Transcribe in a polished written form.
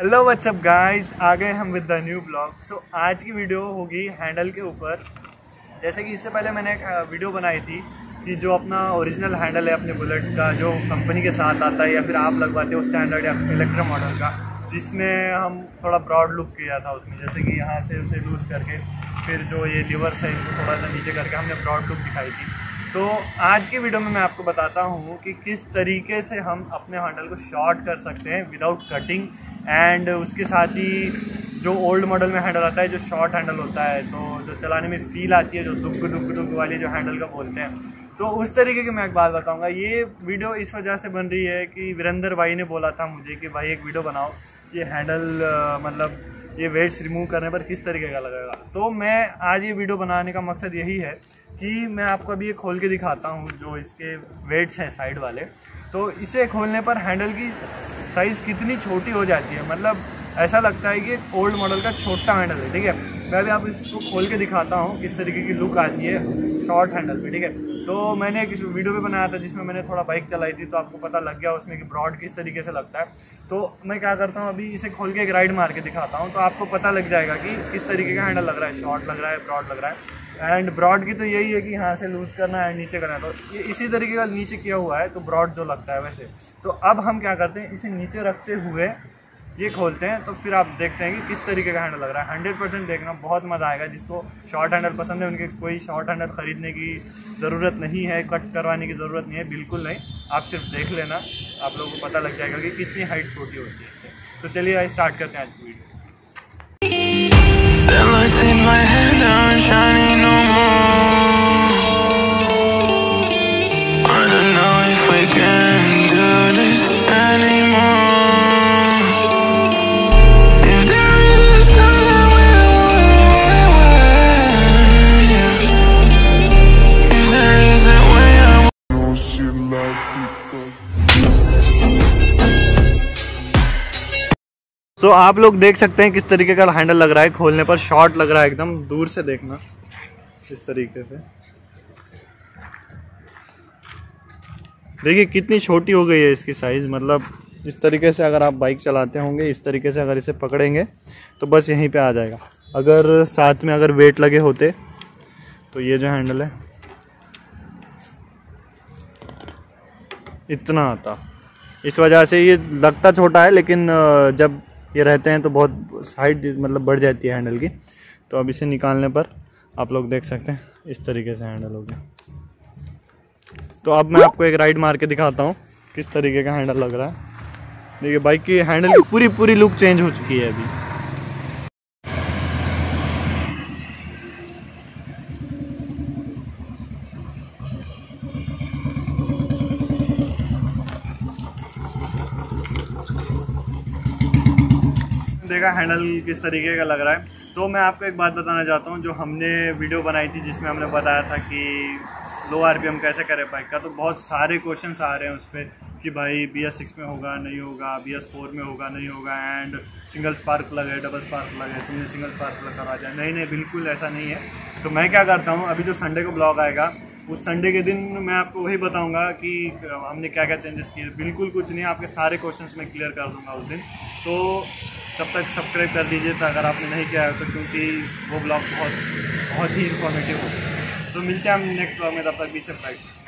Hello what's up guys, आ गए हम with the new blog. So आज की वीडियो होगी हैंडल के ऊपर। जैसे कि इससे पहले मैंने एक वीडियो बनाई थी कि जो अपना ओरिजिनल हैंडल है अपने बुलेट का, जो कंपनी के साथ आता है या फिर आप लगवाते हो स्टैंडर्ड या इलेक्ट्रा मॉडल का, जिसमें हम थोड़ा ब्रॉड लुक किया था उसमें। जैसे कि यहाँ से उसे लूज़ करके फिर जो ये लीवर्स है इनको थोड़ा सा नीचे करके हमने ब्रॉड लुक दिखाई थी। तो आज की वीडियो में मैं आपको बताता हूँ कि किस तरीके से हम अपने हैंडल को शॉर्ट कर सकते हैं विदाउट कटिंग। एंड उसके साथ ही जो ओल्ड मॉडल में हैंडल आता है, जो शॉर्ट हैंडल होता है, तो जो चलाने में फील आती है, जो दुग वाली जो हैंडल का बोलते हैं, तो उस तरीके की मैं एक बात बताऊंगा। ये वीडियो इस वजह से बन रही है कि वीरेंद्र भाई ने बोला था मुझे कि भाई एक वीडियो बनाओ, ये हैंडल मतलब ये वेट्स रिमूव करने पर किस तरीके का लगेगा। तो मैं आज ये वीडियो बनाने का मकसद यही है कि मैं आपको अभी ये खोल के दिखाता हूँ जो इसके वेट्स हैं साइड वाले। तो इसे खोलने पर हैंडल की साइज़ कितनी छोटी हो जाती है, मतलब ऐसा लगता है कि एक ओल्ड मॉडल का छोटा हैंडल है। ठीक है, मैं अभी आप इसको खोल के दिखाता हूँ किस तरीके की लुक आती है शॉर्ट हैंडल पे। ठीक है, तो मैंने एक वीडियो भी बनाया था जिसमें मैंने थोड़ा बाइक चलाई थी, तो आपको पता लग गया उसमें कि ब्रॉड किस तरीके से लगता है। तो मैं क्या करता हूँ, अभी इसे खोल के एक राइड मार के दिखाता हूँ, तो आपको पता लग जाएगा कि किस तरीके का हैंडल लग रहा है, शॉर्ट लग रहा है, ब्रॉड लग रहा है। एंड ब्रॉड की तो यही है कि यहाँ से लूज़ करना है, नीचे करना है, तो ये इसी तरीके का नीचे किया हुआ है, तो ब्रॉड जो लगता है वैसे। तो अब हम क्या करते हैं, इसे नीचे रखते हुए ये खोलते हैं, तो फिर आप देखते हैं कि किस तरीके का हैंडल लग रहा है। 100% देखना, बहुत मज़ा आएगा। जिसको शॉर्ट हैंडल पसंद है उनके कोई शॉर्ट हैंडल ख़रीदने की ज़रूरत नहीं है, कट करवाने की ज़रूरत नहीं है, बिल्कुल नहीं। आप सिर्फ देख लेना, आप लोगों को पता लग जाएगा कि कितनी हाइट छोटी होती है। तो चलिए स्टार्ट करते हैं आज की वीडियो। तो आप लोग देख सकते हैं किस तरीके का हैंडल लग रहा है, खोलने पर शॉर्ट लग रहा है, एकदम दूर से देखना इस तरीके से। देखिए कितनी छोटी हो गई है इसकी साइज़। मतलब इस तरीके से अगर आप बाइक चलाते होंगे, इस तरीके से अगर इसे पकड़ेंगे तो बस यहीं पे आ जाएगा। अगर साथ में अगर वेट लगे होते तो ये जो हैंडल है इतना आता। इस वजह से ये लगता छोटा है, लेकिन जब ये रहते हैं तो बहुत हाइट मतलब बढ़ जाती है हैंडल की। तो अब इसे निकालने पर आप लोग देख सकते हैं इस तरीके से हैंडल हो गया। तो अब मैं आपको एक राइड मार के दिखाता हूँ किस तरीके का हैंडल लग रहा है। देखिए बाइक की हैंडल की पूरी लुक चेंज हो चुकी है अभी। देखा हैंडल किस तरीके का लग रहा है। तो मैं आपको एक बात बताना चाहता हूँ, जो हमने वीडियो बनाई थी जिसमें हमने बताया था कि लो आरपीएम कैसे करें बाइक का, तो बहुत सारे क्वेश्चंस आ रहे हैं उस पर कि भाई BS6 में होगा नहीं होगा, BS4 में होगा नहीं होगा, एंड सिंगल स्पार्क प्लग है, डबल स्पार्क प्लग है, तुमने सिंगल स्पार्क प्लग करा दिया। नहीं, बिल्कुल ऐसा नहीं है। तो मैं क्या करता हूँ, अभी जो संडे को ब्लॉग आएगा उस संडे के दिन मैं आपको वही बताऊंगा कि हमने क्या क्या चेंजेस किए। बिल्कुल कुछ नहीं, आपके सारे क्वेश्चंस मैं क्लियर कर दूंगा उस दिन। तो तब तक सब्सक्राइब कर दीजिए था अगर आपने नहीं किया है तो, क्योंकि वो ब्लॉग बहुत ही इंफॉर्मेटिव हो। तो मिलते हैं हम नेक्स्ट ब्लॉग में, तब तक भी सब्सक्राइब।